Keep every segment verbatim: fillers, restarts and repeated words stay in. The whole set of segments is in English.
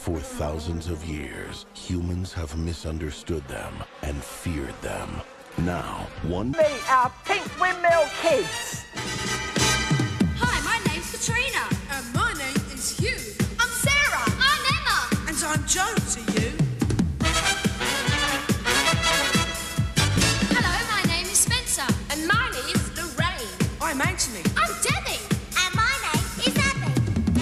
For thousands of years, humans have misunderstood them and feared them. Now, one... Meet our pink windmill kids! Hi, my name's Catrina. And my name is Hugh. I'm Sarah. I'm Emma. And I'm Joe to you. Hello, my name is Spencer. And mine is Lorraine. I'm Anthony. I'm Debbie. And my name is Abby.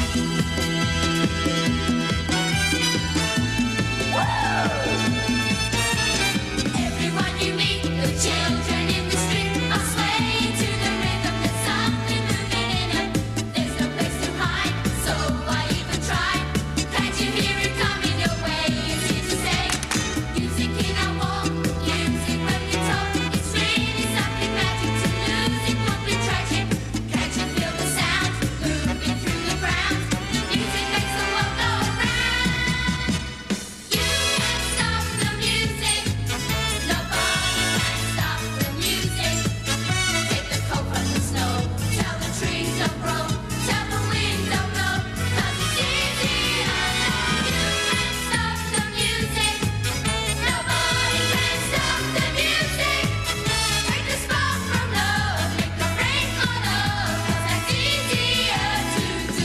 Everyone you meet, the children in the street are swaying to the rhythm. There's something moving in them. There's no place to hide, so why even try? Can't you hear it coming your way? It's here to stay. Music in our walk, music when we talk. It's really something magic. To lose it would be tragic. Can't you feel the sound moving through the ground? Music makes the world go round. You can't stop the music. Nobody can stop the music. Take the cold from the snow. Tell the trees don't grow. Tell the wind don't blow. 'Cause it's easy enough. You can't stop the music. Nobody can stop the music. Take the spark from love. Make the rain fall off. 'Cause that's easier to do.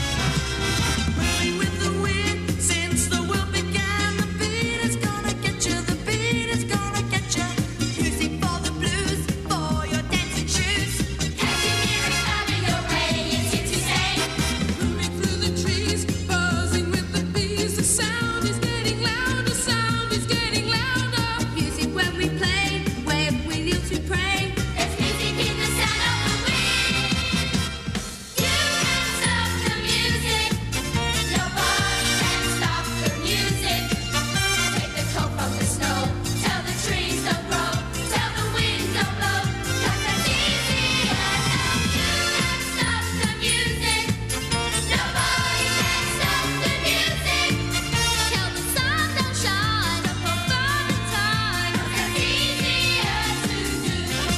Moving with the wind since the world began. The beat is gonna get you. The beat is gonna get you. Music for the blues, for your dancing shoes. Can't you hear it coming your way? It's here to stay. Moving through the trees, buzzing with the bees. The sound is getting louder. Sound is getting louder. Music when we play, when we kneel to pray. There's music in the sound of the wind. You can't stop the music. Nobody can stop the music. Take the cold from the snow. Tell the trees don't grow. Tell the wind don't blow. 'Cause that's easy enough. You can't stop the music. Nobody can stop the music. Tell the sun don't shine up over the time. 'Cause that's easier to do.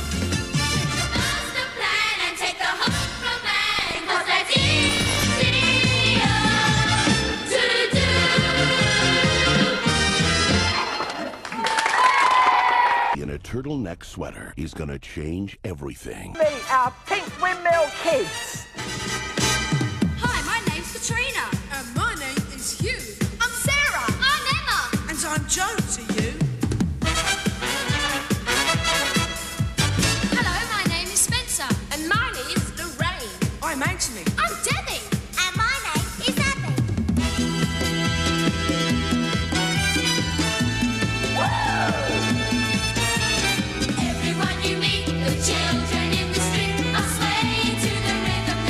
Master plan and take the hope from man. 'Cause that's easier to do. In a turtleneck sweater is gonna change everything. Meet our pink windmill kids! Hi, my name's Catrina. And my name is Hugh. I'm Sarah. I'm Emma. And I'm Joe to you. Hello, my name is Spencer. And mine is Lorraine. I'm Anthony. I'm Debbie. And my name is Abby. Everyone you meet, the children in the street are swaying to the rhythm.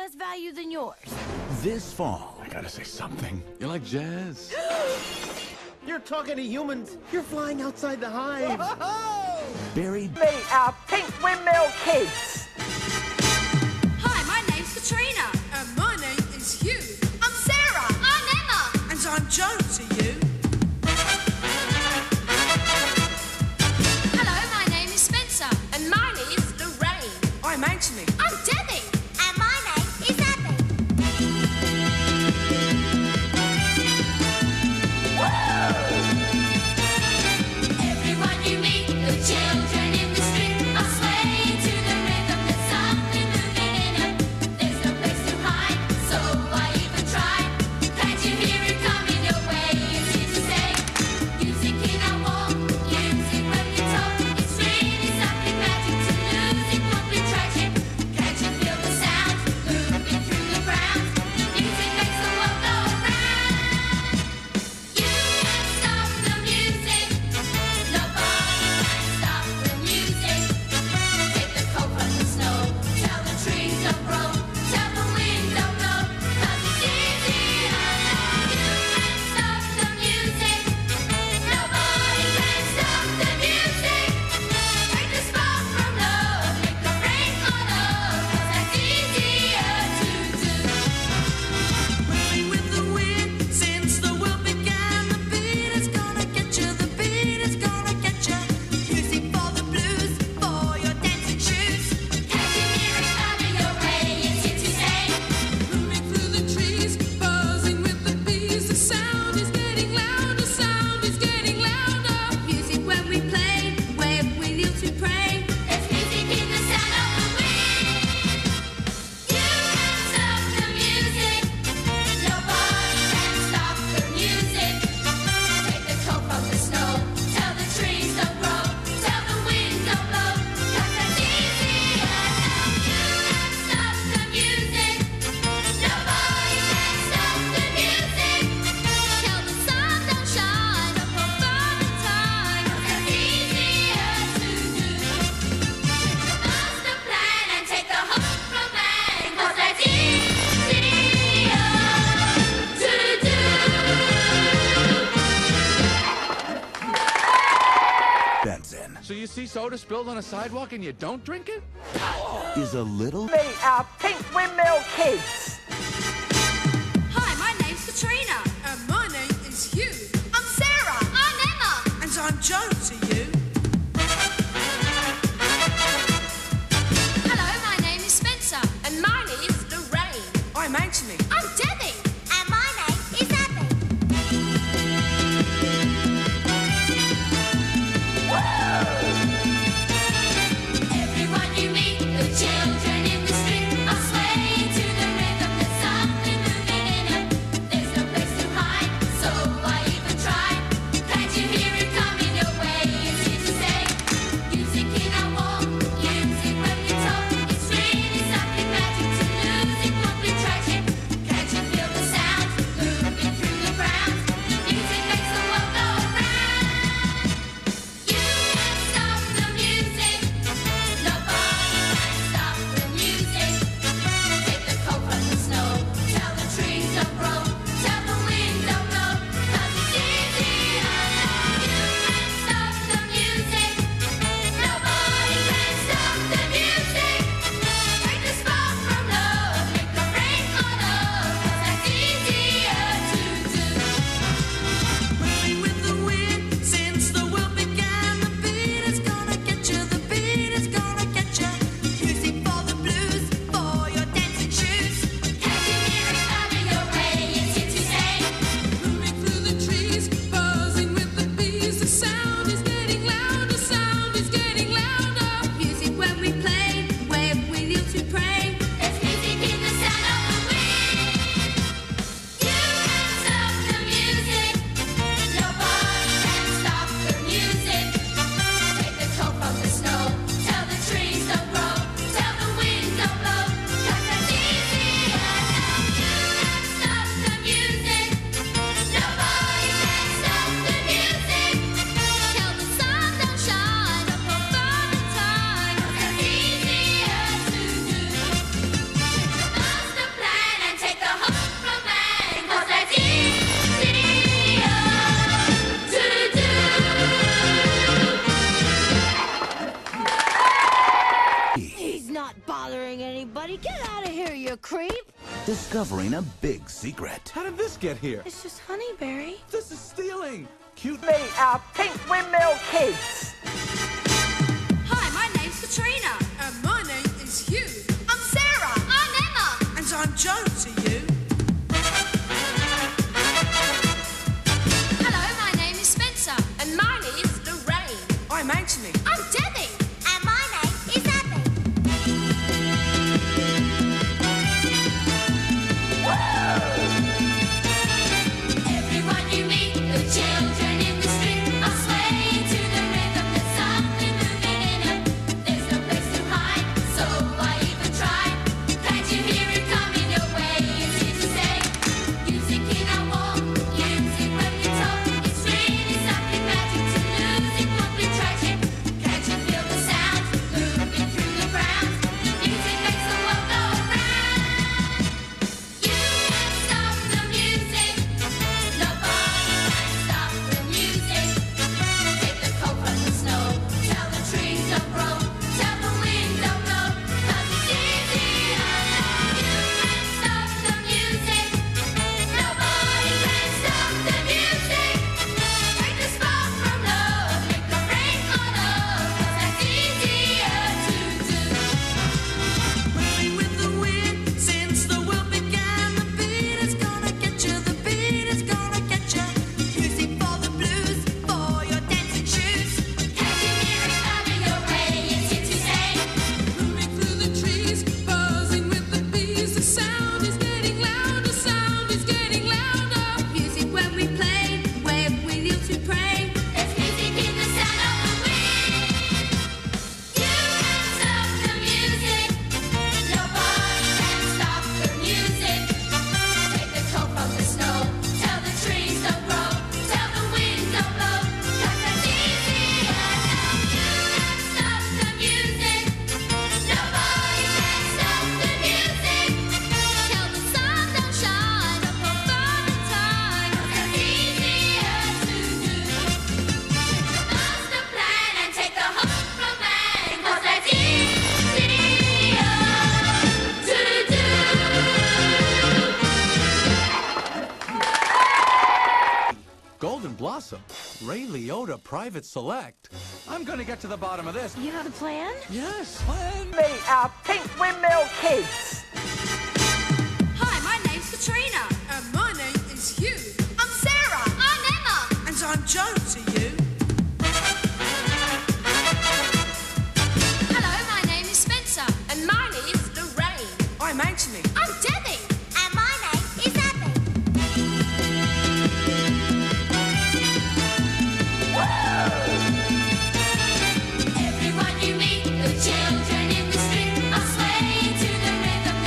less value than yours. This fall, I gotta say something. you like jazz? You're talking to humans. You're flying outside the hive. Buried Me, our pink windmill kids. Hi, my name's Catrina. And my name is Hugh. I'm Sarah. I'm Emma. And I'm Joan to you. Hello, my name is Spencer. And mine is Lorraine. I'm Anthony. I'm Debbie. And my name is Abby. Everyone you meet, the children in the street are swaying to the rhythm. There's something moving in 'em. There's no place to hide, so why even try? Can't you hear it coming your way? It's here to stay. Music in our walk, music when we talk. It's really something magic. To lose it won't be tragic. Can't you feel the sound moving through the ground? Music makes the world go round. You can't stop the music. Nobody can stop the music. Take the cold from the snow. Tell the trees don't grow. Tell the wind don't blow. 'Cause it's easier now. You can't stop the music. Nobody can stop the music. Take the spark from love. Make the rain fall off. 'Cause that's easier to do. Moving with the wind since the world began. The beat is gonna get you. The beat is gonna get you. Music for the blues, for your dancing shoes. Can't you hear it coming your way? It's here to stay. Moving through the trees, buzzing with the bees. The sound is getting louder. Sound is getting louder. Music when we play, when we kneel to pray. There's music in the sound of the wind. You can't stop the music. Nobody can stop the music. Take the cold from the snow. Tell the trees don't grow. Tell the wind don't blow. 'Cause that's easier now. You can't stop the music. Nobody can stop the music. Tell the sun don't shine up above in time. 'Cause that's easier to do. Master plan and take the hope from man. 'Cause that's easier to do. Benson So you see soda spilled on a sidewalk and you don't drink it? is a little Me, our pink windmill kids. Hi, my name's Catrina. And my name is Hugh. I'm Sarah. I'm Emma. And I'm Joan to you. Hello, my name is Spencer. And mine is Lorraine. I'm Anthony. I'm Debbie. And my name is Abby. Everyone you meet, the children in the street are swaying to the rhythm. There's something moving in 'em. There's no place to hide, so why even try? Can't you hear it coming your way? It's here to stay. Music in our walk, music when we talk. It's really something magic. To lose it won't be tragic. discovering a big secret. How did this get here? It's just honey, Barry. This is stealing. Cute. We are Pink Windmill Kids. Hi, my name's Catrina. And my name is Hugh. I'm Sarah. I'm Emma. And I'm Joan to you. Hello, my name is Spencer. And mine is Lorraine. I'm Anthony. I'm Debbie. And my name is Abby. Everyone you meet, the children in the street are swaying to the rhythm. There's something moving in them. There's no place to hide, so why even try? Can't you hear it coming your way? It's here to stay. Music in our wall, music when we talk. It's really something magic. To lose it would be tragic. Can't you feel the sound moving through the ground? Music makes the world go round. You can't stop the music. Nobody can stop the music. Take the cold from the snow. Tell the trees don't grow. Tell the wind don't blow. 'Cause it's easier now. You can't stop the music. Nobody can stop the music. Take the spark from love. Make the rain fall off. 'Cause that's easier to do. Moving with the wind since the world began. The beat is gonna get you. The beat is gonna get you. Music for the blues, for your dancing shoes. Can't you hear it coming your way? It's here to stay. Moving through the trees, buzzing with the bees. The sound is getting louder. Sound is getting louder. Music when we play, when we kneel to pray. There's music in the sound of the wind. You can't stop the music. Nobody can stop the music. Take the cold from the snow. Tell the trees don't grow. Tell the wind don't blow. 'Cause that's easier now. You can't stop the music. Nobody can stop the music. Tell the sun don't shine up over the time. 'Cause that's easier to do. Master plan and take the hope from man. 'Cause that's easier to do. Golden Blossom. Ray Liotta Private Select. I'm gonna get to the bottom of this. You have a plan? Yes, plan. We are Pink Windmill Kids. Hi, my name's Catrina. And my name is Hugh. I'm Sarah. I'm Emma. And I'm Joan to you. Hello, my name is Spencer. And mine is Lorraine. I'm Anthony. I'm Debbie. And my name is Abby. Everyone you meet, the children in the street are swaying to the rhythm.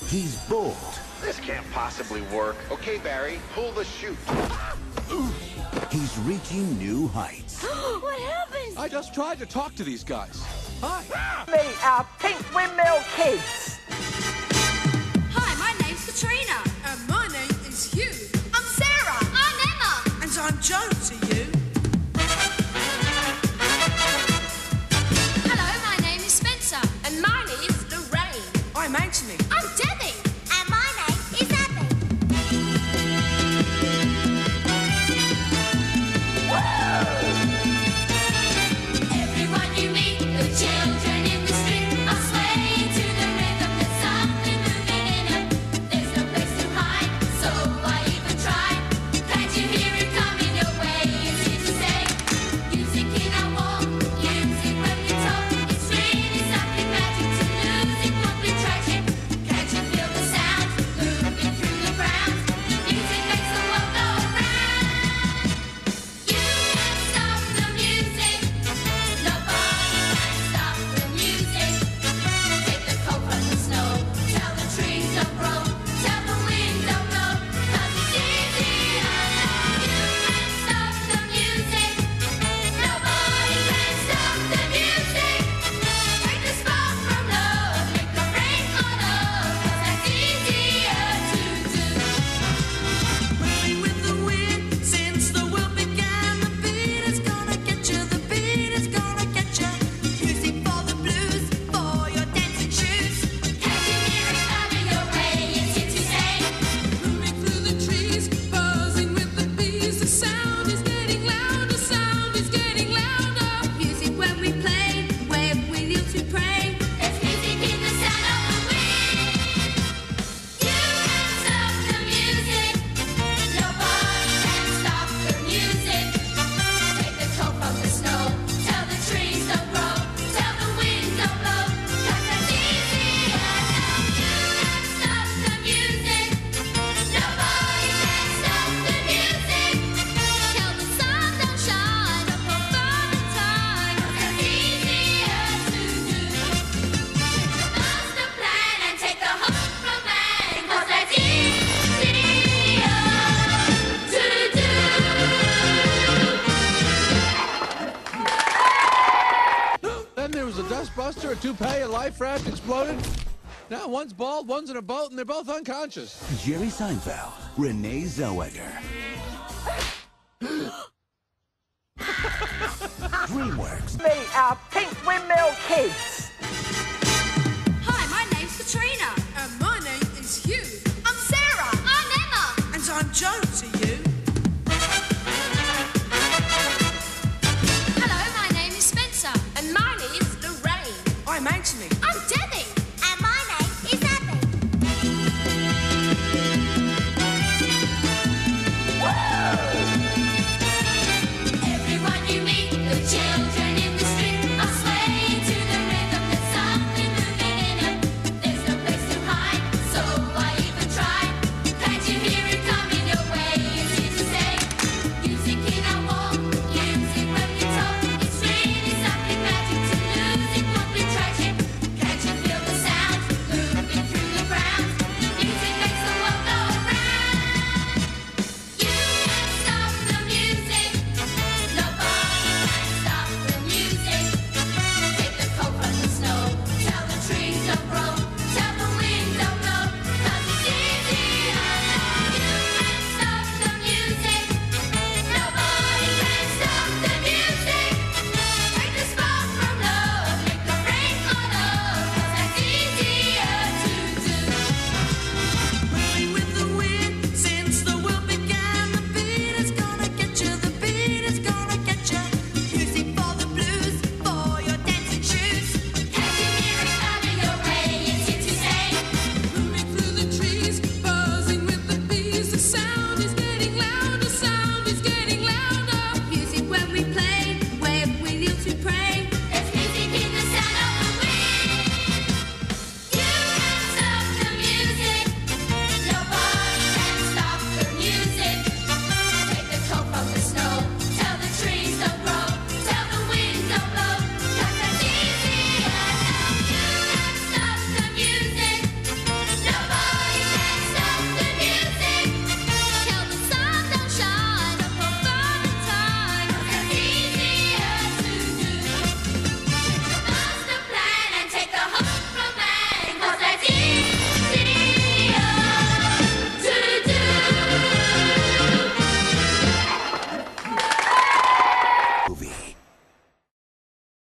He's bold. This can't possibly work. Okay, Barry, pull the chute. He's reaching new heights. What happened? I just tried to talk to these guys. Hi. Meet our pink windmill kids. Hi, my name's Catrina. And my name is Hugh. I'm Sarah. I'm Emma. And I'm Joan to you. Hello, my name is Spencer. And mine is Lorraine. I'm Anthony. I'm Debbie. And my name is Abby. Everyone you meet, the children in the street are swaying to the rhythm. There's something moving in them. There's no place to hide, so why even try? Can't you hear it coming your way? It's here to stay. Music in our wall, music when we talk. It's really something magic. To lose it would be tragic. Can't you feel the sound moving through the ground? Music makes the world go round. You can't stop the music. Nobody can stop the music. Take the cold from the snow. Tell the trees don't grow. Tell the wind don't blow. 'Cause it's easier now. You can't stop the music. Nobody can stop the music. Take the spark from love. Make the rain fall off. 'Cause that's easier to do. Moving with the wind since the world began. The beat is gonna get you. The beat is gonna get you. Music for the blues, for your dancing shoes. Can't you hear it coming your way? It's here to stay. Moving through the trees, buzzing with the bees. The sound is getting louder. Sound is getting louder. Music when we play, when we kneel to pray. There's music in the sound of the wind. You can't stop the music. Nobody can stop the music. Take the cold from the snow. Tell the trees don't grow. Tell the wind don't blow. 'Cause that's easier now. You can't stop the music. Nobody can stop the music. Tell the sun don't shine up above the time. 'Cause that's easier to do. Master plan and take the hook from man. 'Cause that's easier to do. Then there was a dustbuster, a toupee, a life raft exploded. Now one's bald, one's in a boat, and they're both unconscious. Jerry Seinfeld, Renee Zellweger. DreamWorks. Meet our pink windmill kids. Hi, my name's Catrina.